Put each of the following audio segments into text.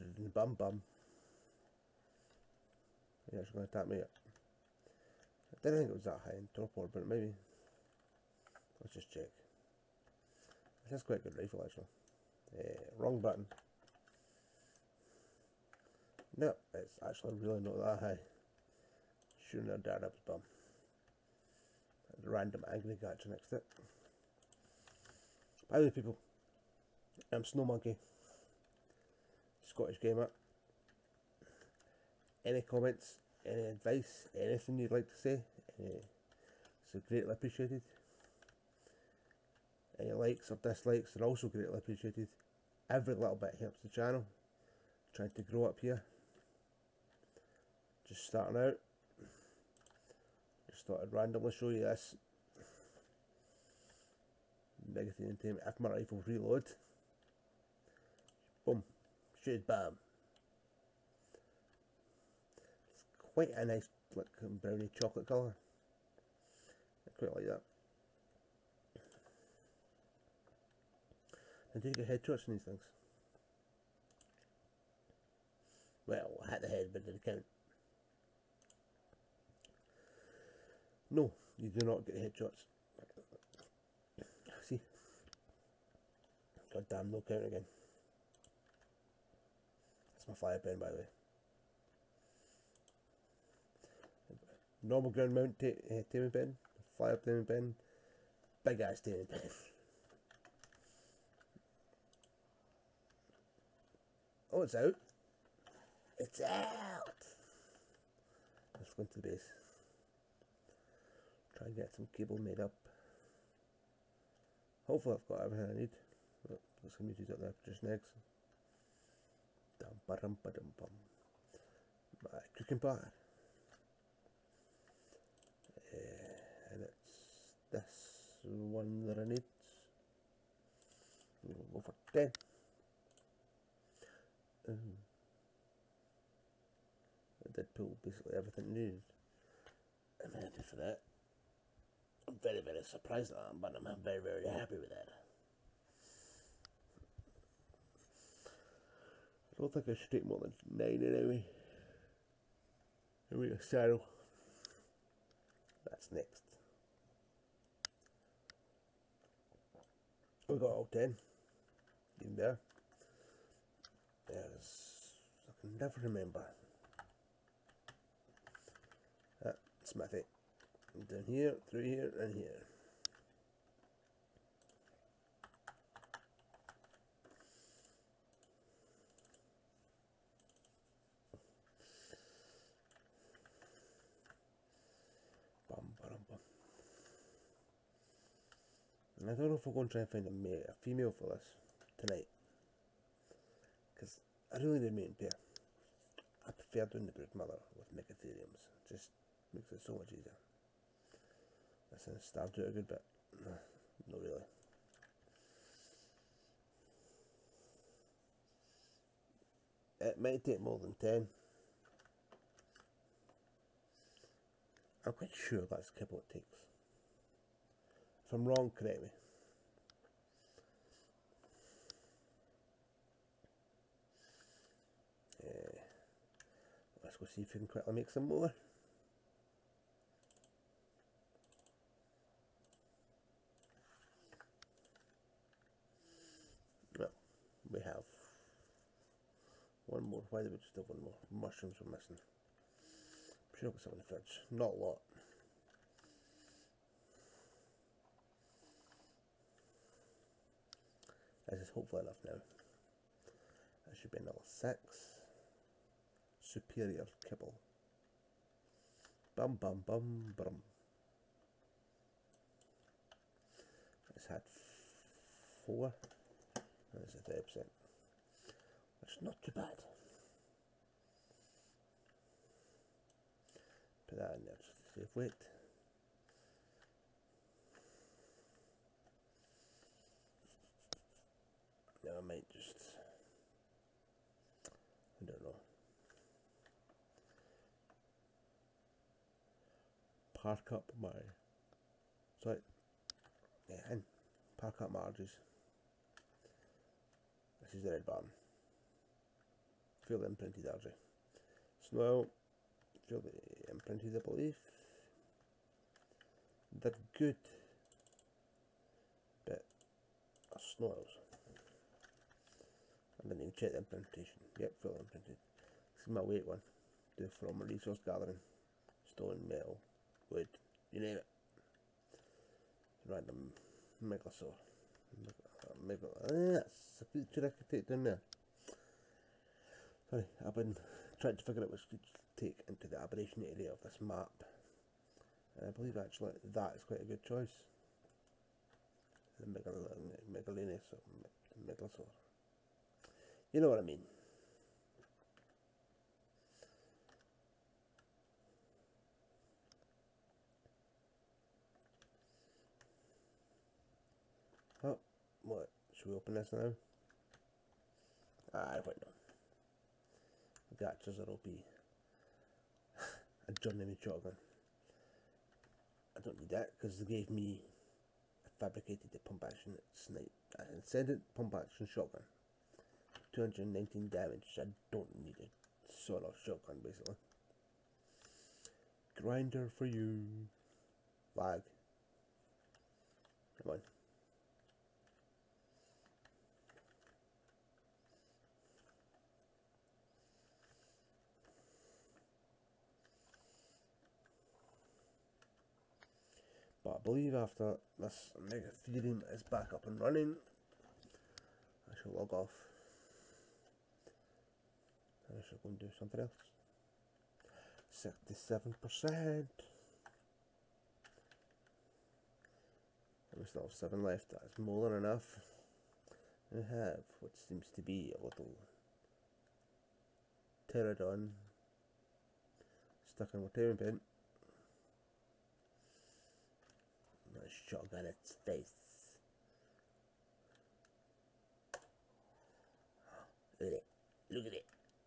Bum bum. Yeah, she's going to attack me. I didn't think it was that high in torpor, but maybe. Let's just check. That's quite a good rifle, actually. Wrong button. No, it's actually really not that high. Shooting a dart up his bum. There's a random angry gadget next to it. By the way, people, I'm Snow Monkey, Scottish gamer. Any comments, any advice, anything you'd like to say, so greatly appreciated. Any likes or dislikes are also greatly appreciated. Every little bit helps the channel. Trying to grow up here. Just starting out. Just thought I'd randomly show you this. Megatherium tamming. If my rifle reload, boom, shoot, bam. It's quite a nice, like, brownie chocolate colour. I quite like that. And do you get headshots in these things? Well, I hit the head, but did it count? No, you do not get headshots. See? God damn, no count again. That's my fire pen, by the way. Normal ground mount taming pen, fire taming pen, big ass taming pen. Oh, it's out. It's out. Let's go into the base. Try and get some cable made up. Hopefully I've got everything I need. Oh, there's some music up there just next. Dum ba dum ba dum bum. My cooking pot. And it's this one that I need. We'll go for 10. I did pull basically everything needed. I'm happy for that. I'm very, very surprised at that, but I'm very, very happy with that. I don't think I should take more than 9 anyway. Anyway, a saddle. That's next. We got all 10. Even there. There's, I can never remember. Smithy. Down here, through here, and here. Bum, bum, bum. And I don't know if we're going to try and find a female for this tonight, because I really do mate and pair. I prefer doing the brood mother with megatheriums. Just makes it so much easier. Listen, I starved out a good bit. No, not really. It might take more than 10. I'm quite sure that's the couple it takes. If I'm wrong, correct me. Let's go see if we can quickly make some more. Well, we have one more. Why do we just have one more? Mushrooms we're missing. I'm sure I've got some in the fridge. Not a lot. This is hopefully enough now. That should be another 6. Superior kibble. Bum bum bum bum. It's had 4. And it's a 30%. That's not too bad. Put that in there just to save weight. Now I might just, I don't know, park up my, sorry, yeah, and park up my arches. This is the red button. Feel imprinted actually. Snow, feel the imprinted I believe. They're good bit of snows. And then you check the imprintation. Yep, full imprinted. This is my weight one. Do from resource gathering. Stone, metal, wood, you name it. Random megasaur. That's a feature I could take down there. Sorry, I've been trying to figure out which to take into the aberration area of this map. And I believe actually that is quite a good choice. The Megalenus or Megasaur. You know what I mean. Oh, what? Should we open this now? I don't know. The archers are OP. A journeyman shotgun. I don't need that because they gave me a fabricated pump action snipe. I said it pump action shotgun. 219 damage. I don't need a solo shotgun basically. Grinder for you. Lag. Come on. But I believe after this megatherium is back up and running, I shall log off. I shall go and do something else. 67%. And we still have 7 left. That's more than enough. I have what seems to be a little pterodon stuck in my tamming pen. A shotgun its face. Look at it. Look at it.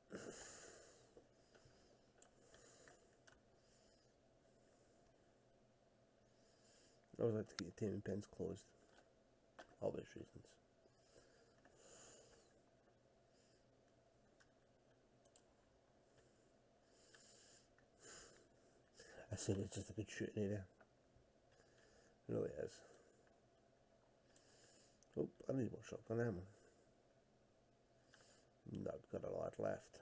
I always like to keep the taming pens closed. Obvious reasons. I said it's just a good shooting area. It really is. Oh, I need more shotgun ammo. No, I've got a lot left.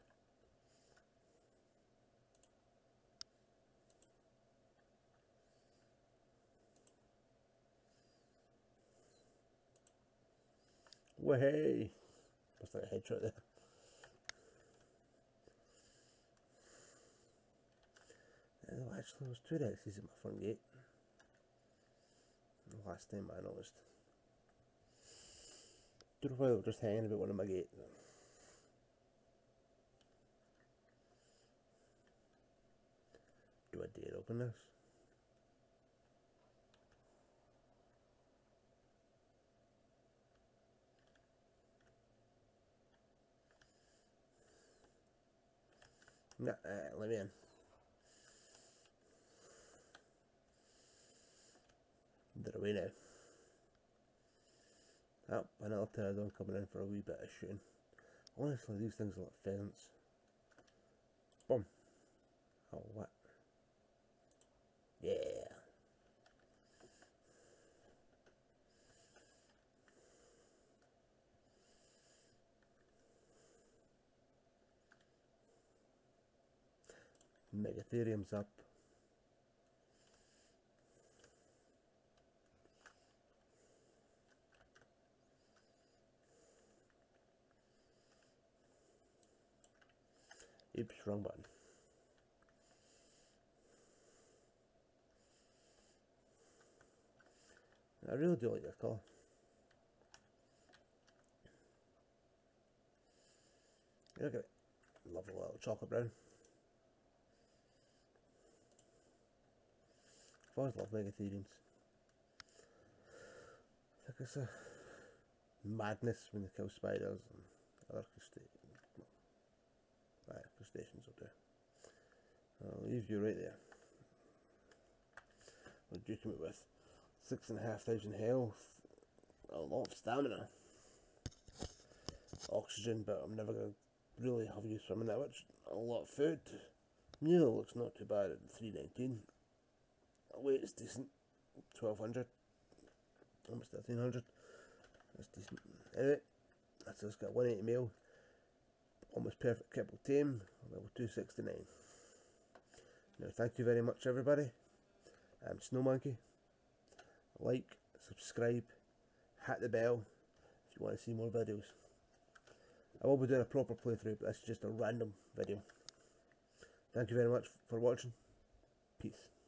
Way! Must have a headshot there. Oh, actually, there was 2 Rexes at my front gate. The last time I noticed. Don't know why they were just hanging about one of my gate. Do I dare open this? Nah, let me in. They're away now. Oh, another pterodon coming in for a wee bit of shooting. Honestly, these things are like pheasants. Boom. Oh, what? Yeah. Megatherium's up. Oops, wrong button. I really do like this colour. Look at it. Lovely little chocolate brown. I've always loved megatheriums. I think it's a madness when they kill spiders and other crustaceans will do. I'll leave you right there. What did you come up with? 6,500 health, a lot of stamina, oxygen, but I'm never going to really have used some of that, which a lot of food. Meal looks not too bad at $3.19. Weight is decent, 1200, almost 1300. That's decent. Anyway, that's just got 180ml, almost perfect kibble tame, level 269. Now, thank you very much, everybody. I'm Snow Monkey. Like, subscribe, hit the bell if you want to see more videos. I will be doing a proper playthrough, but this is just a random video. Thank you very much for watching. Peace.